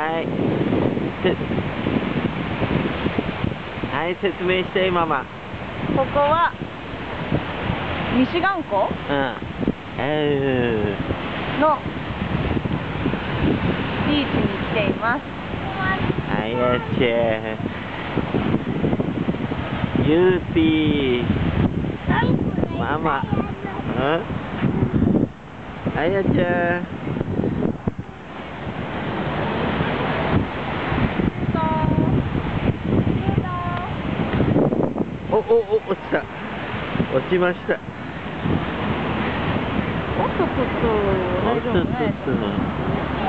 はい。はい、説明してママ。 ここはミシガン湖のビーチに来ています。 はい、やっちゃユーティーママ。はい、やっちゃ落ちた。落ちました。 おっとっとっと、大丈夫ね。